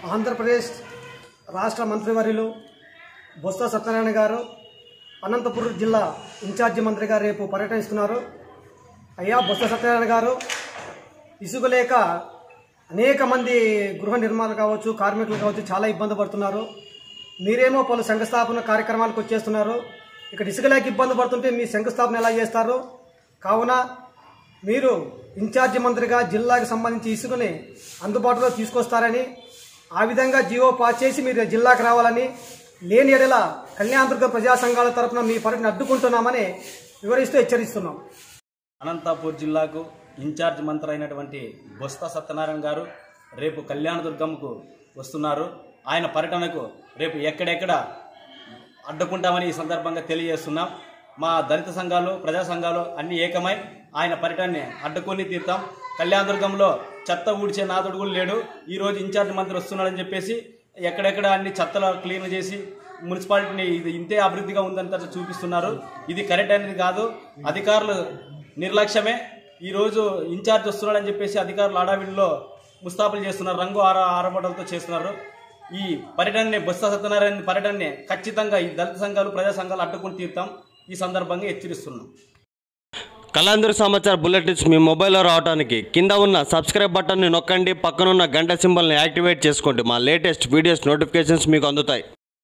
ఆంధ్రప్రదేశ్ రాష్ట్ర మంత్రివర్యులు బొత్స సత్యనారాయణ గారు అనంతపురం జిల్లా ఇన్ఛార్జి మంత్రిగా రేపు పర్యటిస్తున్నారు. అయ్యా బొత్స సత్యనారాయణ గారు, ఇసుక లేక అనేక మంది గృహ నిర్మాణాలు కావచ్చు, కార్మికులు కావచ్చు చాలా ఇబ్బంది పడుతున్నారు. మీరేమో పలు శంకుస్థాపన కార్యక్రమాలకు వచ్చేస్తున్నారు. ఇక్కడ ఇసుక లేక ఇబ్బంది పడుతుంటే మీ శంకుస్థాపన ఎలా చేస్తారు? కావున మీరు ఇన్ఛార్జి మంత్రిగా జిల్లాకు సంబంధించి ఇసుకని అందుబాటులో తీసుకొస్తారని, ఆ విధంగా జీవో పాస్ చేసి మీరు జిల్లాకు రావాలని, లేని ఎడల కళ్యాణదుర్గ ప్రజా సంఘాల తరఫున మీ పర్యటన అడ్డుకుంటున్నామని వివరిస్తూ హెచ్చరిస్తున్నాం. అనంతపూర్ జిల్లాకు ఇన్ఛార్జ్ మంత్రి అయినటువంటి బొత్స సత్యనారాయణ గారు రేపు కళ్యాణదుర్గంకు వస్తున్నారు. ఆయన పర్యటనకు రేపు ఎక్కడెక్కడ అడ్డుకుంటామని ఈ సందర్భంగా తెలియజేస్తున్నాం. మా దళిత సంఘాలు, ప్రజా సంఘాలు అన్ని ఏకమై ఆయన పర్యటనని అడ్డుకొని తీరుతాం. కళ్యాణదుర్గంలో చెత్త ఊడ్చే నాదుడు కూడా లేడు. ఈరోజు ఇన్ఛార్జ్ మంత్రి వస్తున్నాడని చెప్పేసి ఎక్కడెక్కడ అన్ని చెత్తలు క్లీన్ చేసి మున్సిపాలిటీని ఇది ఇంతే అభివృద్ధిగా ఉందని చూపిస్తున్నారు. ఇది కరెక్ట్ అనేది కాదు. అధికారులు నిర్లక్ష్యమే. ఈరోజు ఇన్ఛార్జ్ వస్తున్నాడని చెప్పేసి అధికారులు ఆడావిడిలో ముస్తాబులు చేస్తున్నారు, రంగు ఆరబడలతో చేస్తున్నారు. ఈ పర్యటనని బొత్స సత్యనారాయణ పర్యటనని ఖచ్చితంగా ఈ దళిత సంఘాలు, ప్రజా సంఘాలు అడ్డుకుని తీరుతాం. ఈ సందర్భంగా హెచ్చరిస్తున్నాం. కళ్యాణదుర్గ సమాచార బులెటిన్స్ మీ మొబైల్లో రావడానికి కింద ఉన్న సబ్స్క్రైబ్ బటన్ని నొక్కండి, పక్కనున్న గంట సింబల్ని యాక్టివేట్ చేసుకోండి. మా లేటెస్ట్ వీడియోస్ నోటిఫికేషన్స్ మీకు అందుతాయి.